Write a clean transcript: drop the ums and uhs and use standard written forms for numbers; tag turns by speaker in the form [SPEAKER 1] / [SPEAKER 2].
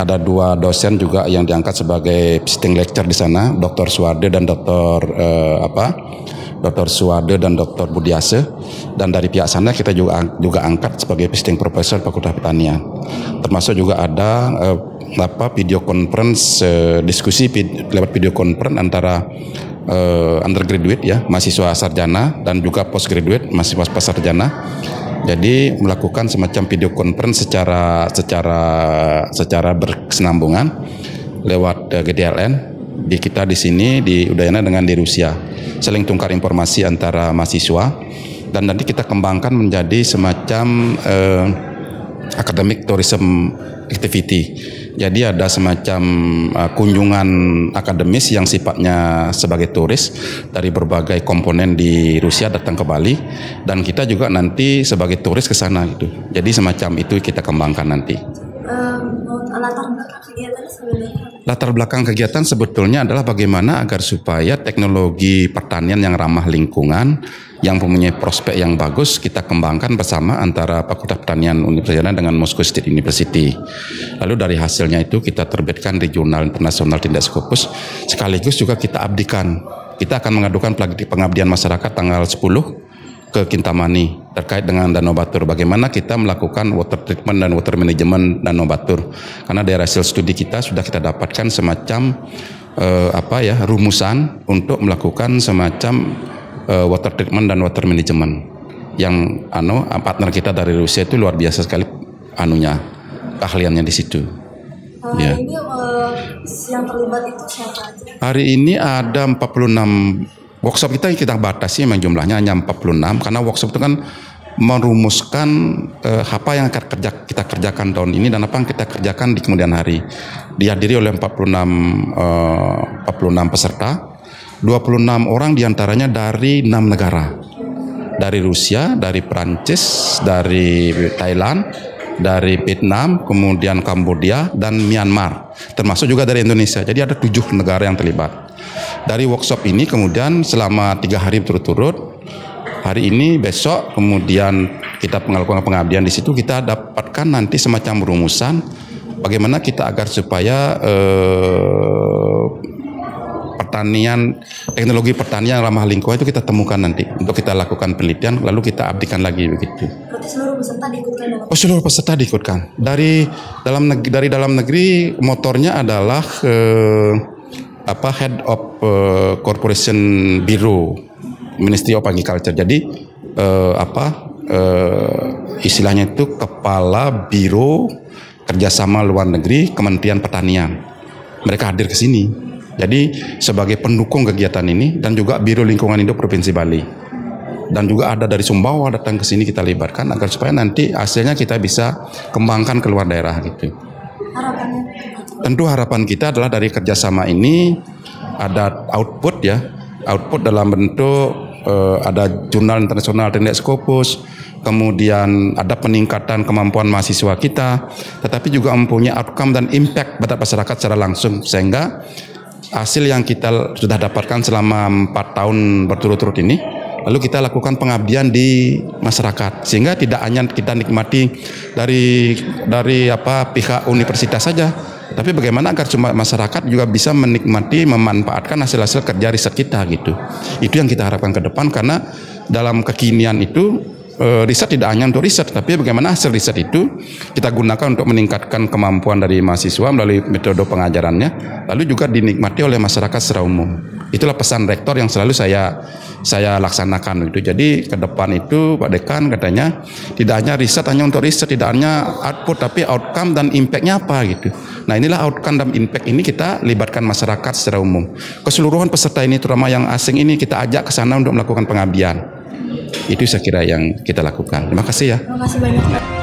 [SPEAKER 1] Ada 2 dosen juga yang diangkat sebagai visiting lecturer di sana, Dr. Suwarde dan Dr. Suwarde dan Dr. Budiase. Dan dari pihak sana kita juga angkat sebagai visiting professor Fakultas Pertanian. Termasuk juga ada video conference, diskusi lewat video conference antara undergraduate ya, mahasiswa sarjana dan juga postgraduate mahasiswa sarjana. Jadi melakukan semacam video conference secara berkesinambungan lewat GDLN di kita di sini di Udayana dengan di Rusia, saling tukar informasi antara mahasiswa, dan nanti kita kembangkan menjadi semacam academic tourism activity. Jadi ada semacam kunjungan akademis yang sifatnya sebagai turis dari berbagai komponen di Rusia datang ke Bali, dan kita juga nanti sebagai turis ke sana gitu. Jadi semacam itu kita kembangkan nanti. Latar belakang kegiatan sebetulnya adalah bagaimana agar supaya teknologi pertanian yang ramah lingkungan, yang mempunyai prospek yang bagus, kita kembangkan bersama antara Fakultas Pertanian Universitas dengan Moscow State University. Lalu dari hasilnya itu kita terbitkan di jurnal internasional Tindak Scopus, sekaligus juga kita abdikan. Kita akan mengadukan pengabdian masyarakat tanggal 10 ke Kintamani terkait dengan Danau Batur. Bagaimana kita melakukan water treatment dan water management Danau Batur. Karena dari hasil studi kita sudah kita dapatkan semacam rumusan untuk melakukan semacam water treatment dan water management. Yang partner kita dari Rusia itu luar biasa sekali keahliannya di situ. Ya.
[SPEAKER 2] Ini yang terlibat itu siapa aja?
[SPEAKER 1] Hari ini ada 46 workshop, kita batasi memang jumlahnya hanya 46 karena workshop itu kan merumuskan apa yang akan kita kerjakan tahun ini dan apa yang kita kerjakan di kemudian hari. Dihadiri oleh 46 peserta, 26 orang diantaranya dari 6 negara. Dari Rusia, dari Prancis, dari Thailand, dari Vietnam, kemudian Kamboja dan Myanmar. Termasuk juga dari Indonesia. Jadi ada 7 negara yang terlibat. Dari workshop ini kemudian selama 3 hari berturut-turut, hari ini, besok, kemudian kita melakukan pengabdian di situ, kita dapatkan nanti semacam rumusan bagaimana kita agar supaya teknologi pertanian ramah lingkungan itu kita temukan nanti untuk kita lakukan penelitian, lalu kita abdikan lagi begitu.
[SPEAKER 2] Berarti seluruh peserta diikutkan?
[SPEAKER 1] Seluruh peserta diikutkan. Dari dalam negeri motornya adalah Head of Corporation Bureau, Ministry of Agriculture. Jadi istilahnya itu Kepala Biro Kerjasama Luar Negeri Kementerian Pertanian. Mereka hadir ke sini. Jadi sebagai pendukung kegiatan ini, dan juga Biro Lingkungan Hidup Provinsi Bali. Dan juga ada dari Sumbawa datang ke sini kita libatkan agar supaya nanti hasilnya kita bisa kembangkan ke luar daerah gitu.
[SPEAKER 2] Harapannya?
[SPEAKER 1] Tentu harapan kita adalah dari kerjasama ini ada output ya, output dalam bentuk ada jurnal internasional Tindak Scopus, kemudian ada peningkatan kemampuan mahasiswa kita, tetapi juga mempunyai outcome dan impact pada masyarakat secara langsung, sehingga hasil yang kita sudah dapatkan selama 4 tahun berturut-turut ini, lalu kita lakukan pengabdian di masyarakat, sehingga tidak hanya kita nikmati dari pihak universitas saja, tapi bagaimana agar masyarakat juga bisa menikmati, memanfaatkan hasil-hasil kerja riset kita gitu. Itu yang kita harapkan ke depan, karena dalam kekinian itu riset tidak hanya untuk riset, tapi bagaimana hasil riset itu kita gunakan untuk meningkatkan kemampuan dari mahasiswa melalui metode pengajarannya, lalu juga dinikmati oleh masyarakat secara umum. Itulah pesan rektor yang selalu saya laksanakan gitu. Jadi ke depan itu Pak Dekan katanya tidak hanya riset hanya untuk riset, tidak hanya output, tapi outcome dan impactnya apa gitu. Nah inilah outcome dan impact ini kita libatkan masyarakat secara umum. Keseluruhan peserta ini, terutama yang asing ini, kita ajak ke sana untuk melakukan pengabdian. Itu saya kira yang kita lakukan. Terima kasih ya.
[SPEAKER 2] Terima kasih banyak.